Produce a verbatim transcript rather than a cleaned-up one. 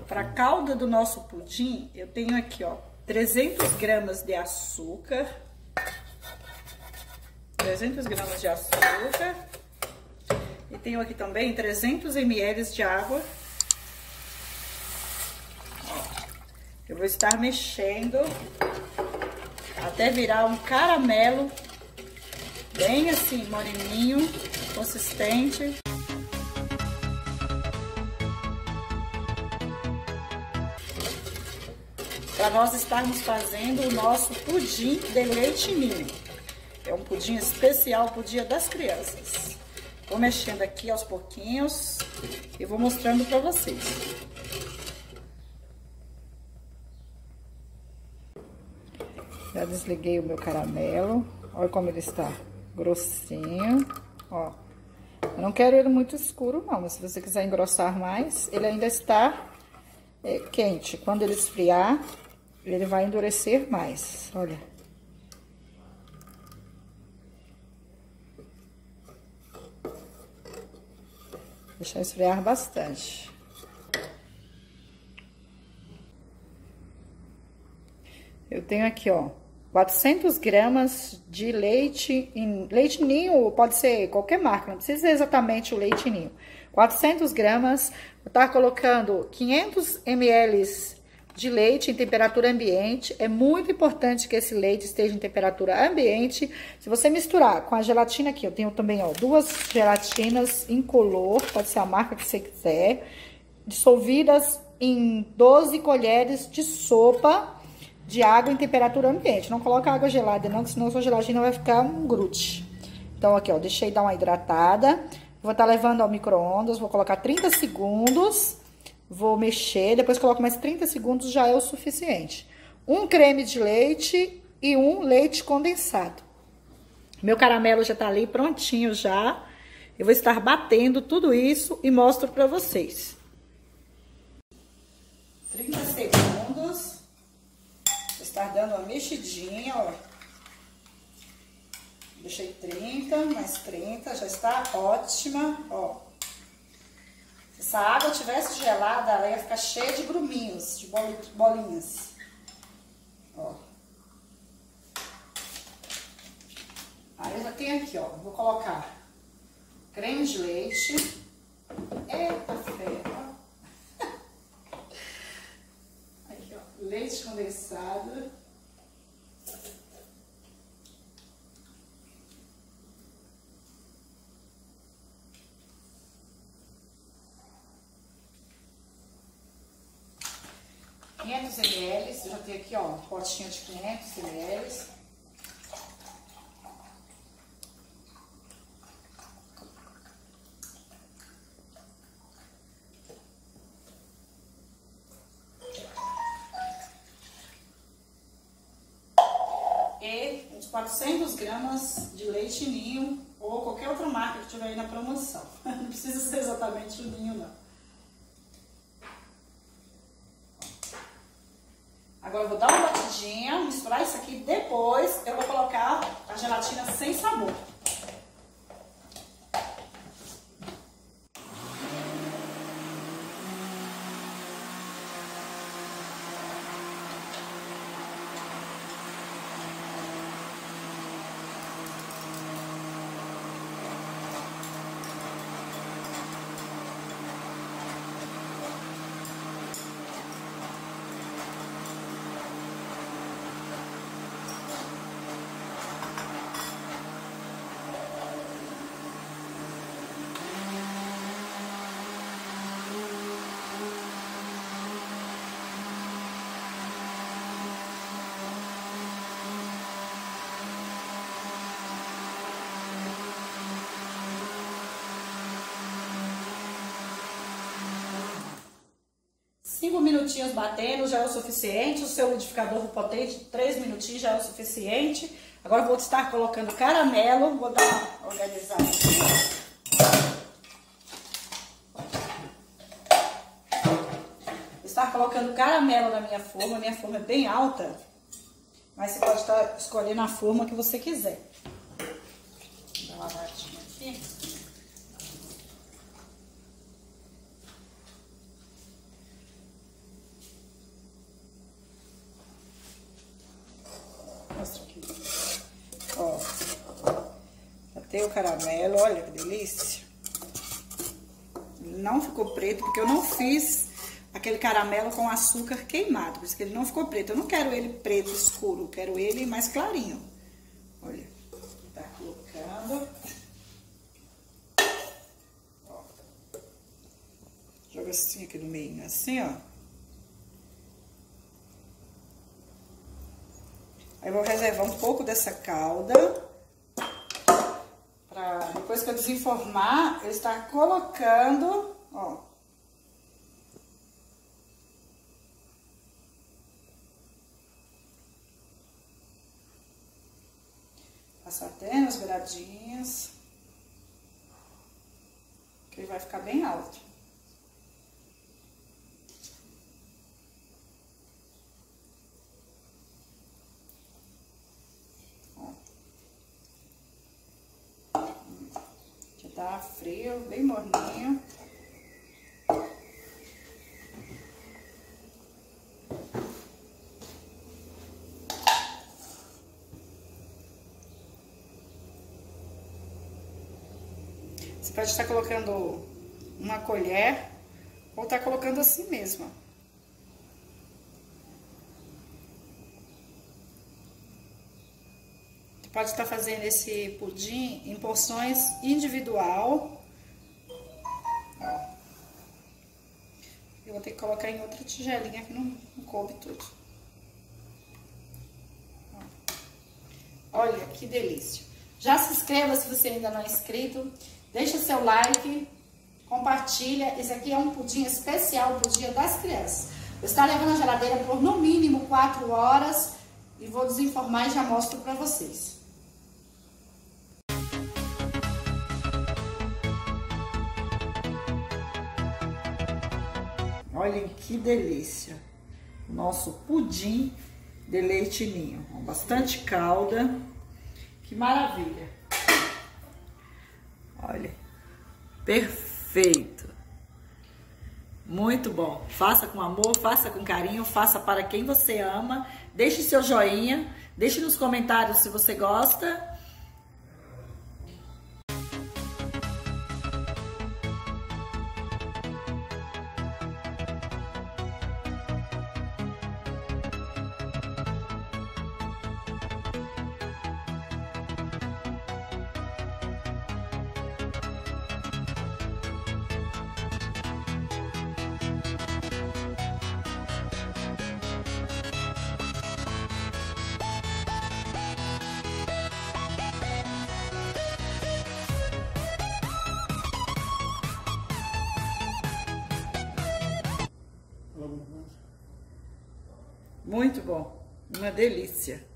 para a calda do nosso pudim, eu tenho aqui, ó, trezentos gramas de açúcar. trezentos gramas de açúcar. E tenho aqui também trezentos mililitros de água. Ó, eu vou estar mexendo até virar um caramelo bem assim, moreninho, consistente. Para nós estarmos fazendo o nosso pudim de leite ninho. É um pudim especial pro Dia das Crianças. Vou mexendo aqui aos pouquinhos e vou mostrando para vocês. Já desliguei o meu caramelo. Olha como ele está grossinho. Ó, eu não quero ele muito escuro não, mas se você quiser engrossar mais, ele ainda está é, quente. Quando ele esfriar, ele vai endurecer mais. Olha. Deixar esfriar bastante. Eu tenho aqui, ó, quatrocentos gramas de leite, em, leite ninho, pode ser qualquer marca, não precisa ser exatamente o leite ninho. quatrocentos gramas, eu tá colocando quinhentos mililitros de leite em temperatura ambiente. É muito importante que esse leite esteja em temperatura ambiente. Se você misturar com a gelatina aqui, eu tenho também, ó, duas gelatinas incolor, pode ser a marca que você quiser, dissolvidas em doze colheres de sopa de água em temperatura ambiente. Não coloca água gelada não, que senão a sua gelatina vai ficar um grude. Então, aqui, ó, deixei dar uma hidratada. Vou estar levando ao micro-ondas, vou colocar trinta segundos. Vou mexer, depois coloco mais trinta segundos, já é o suficiente. Um creme de leite e um leite condensado. Meu caramelo já tá ali prontinho já. Eu vou estar batendo tudo isso e mostro pra vocês. trinta segundos. Vou estar dando uma mexidinha, ó. Deixei trinta, mais trinta, já está ótima, ó. Se essa água tivesse gelada, ela ia ficar cheia de gruminhos, de bolinhas. Ó. Aí eu já tenho aqui, ó. Vou colocar creme de leite. Eita ferro. Aqui, ó. Leite condensado. quinhentos mililitros, eu já tenho aqui, ó, um potinho de quinhentos mililitros. E uns quatrocentos gramas de leite ninho ou qualquer outra marca que tiver aí na promoção. Não precisa ser exatamente o ninho, não. Agora eu vou dar uma batidinha, misturar isso aqui, depois eu vou colocar a gelatina sem sabor. Cinco minutinhos batendo já é o suficiente. O seu liquidificador potente, três minutinhos já é o suficiente. Agora eu vou estar colocando caramelo. Vou dar uma organizada aqui. Vou estar colocando caramelo na minha forma. Minha forma é bem alta, mas você pode estar escolhendo a forma que você quiser. Vou dar uma lavadinha aqui. derreteu o caramelo, olha que delícia. Ele não ficou preto, porque eu não fiz aquele caramelo com açúcar queimado, por isso que ele não ficou preto. Eu não quero ele preto escuro, eu quero ele mais clarinho. Olha, tá colocando. Ó. Joga assim aqui no meio, assim, ó. Aí eu vou reservar um pouco dessa calda. Pra depois que eu desenformar, eu estar colocando, ó. Passar até nas beiradinhas. Que ele vai ficar bem alto. Ó. Já tá frio, bem morninho. Você pode estar colocando uma colher ou tá colocando assim mesmo. Você pode estar fazendo esse pudim em porções individual. Ó. Eu vou ter que colocar em outra tigelinha que não, não coube tudo. Ó. Olha que delícia. Já se inscreva se você ainda não é inscrito. Deixa seu like, compartilha. Esse aqui é um pudim especial pro Dia das Crianças. Eu estou levando a geladeira por no mínimo quatro horas e vou desenformar e já mostro para vocês. Olhem que delícia! Nosso pudim de leite ninho. Com bastante calda. Que maravilha! Olha, perfeito, muito bom. Faça com amor, faça com carinho, faça para quem você ama. Deixe seu joinha, deixe nos comentários se você gosta. Muito bom, uma delícia.